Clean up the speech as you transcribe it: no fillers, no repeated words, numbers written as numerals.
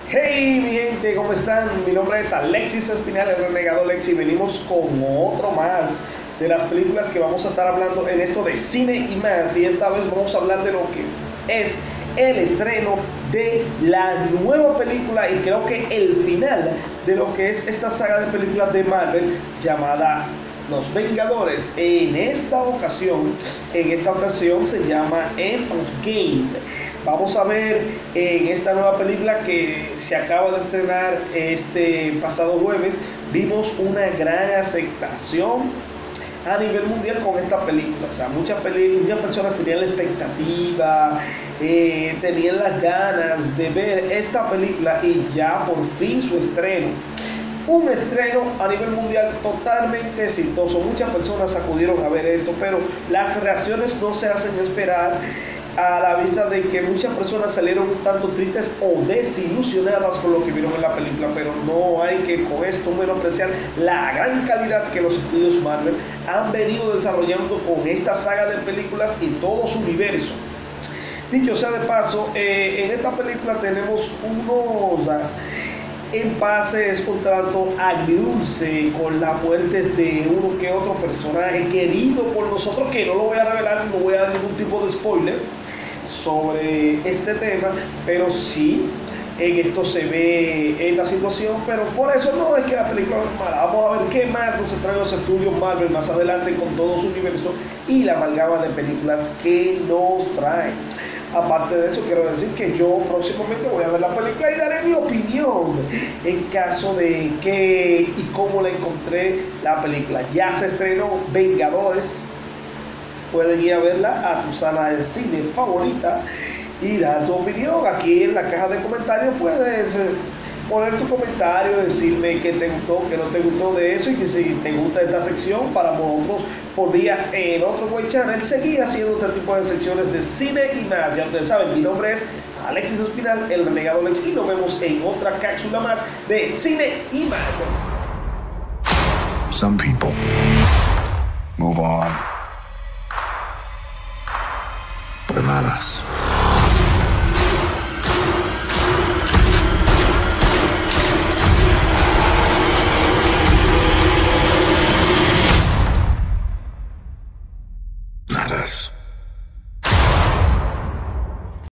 Hey mi gente, ¿cómo están? Mi nombre es Alexis Espinal, el renegado Alexis, y venimos con otro más de las películas que vamos a estar hablando en esto de cine y más. Y esta vez vamos a hablar de lo que es el estreno de la nueva película y creo que el final de lo que es esta saga de películas de Marvel llamada Los Vengadores. En esta ocasión se llama End of Games. Vamos a ver en esta nueva película que se acaba de estrenar este pasado jueves. Vimos una gran aceptación a nivel mundial con esta película. O sea, muchas personas tenían la expectativa, tenían las ganas de ver esta película y ya por fin su estreno. Un estreno a nivel mundial totalmente exitoso. Muchas personas acudieron a ver esto, pero las reacciones no se hacen esperar, a la vista de que muchas personas salieron un tanto tristes o desilusionadas por lo que vieron en la película, pero no hay que con esto menospreciar la gran calidad que los estudios Marvel han venido desarrollando con esta saga de películas y todo su universo. Dicho sea de paso, en esta película tenemos unos empases un tanto agridulce con la muerte de uno que otro personaje querido por nosotros, que no lo voy a revelar, no voy a dar ningún tipo de spoiler sobre este tema, pero sí en esto se ve en la situación, pero por eso no es que la película es mala. Vamos a ver qué más nos traen los estudios Marvel más adelante con todo su universo y la amalgama de películas que nos traen. Aparte de eso, quiero decir que yo próximamente voy a ver la película y daré mi opinión en caso de qué y cómo la encontré la película. Ya se estrenó Vengadores. Pueden ir a verla a tu sala de cine favorita y dar tu opinión. Aquí en la caja de comentarios puedes poner tu comentario, decirme qué te gustó, qué no te gustó de eso, y que si te gusta esta sección para nosotros podría en otro web channel seguir haciendo este tipo de secciones de cine y más. Ya ustedes saben, mi nombre es Alexis Espinal, el renegado Alex, y nos vemos en otra cápsula más de cine y más. Some people move on, but not us.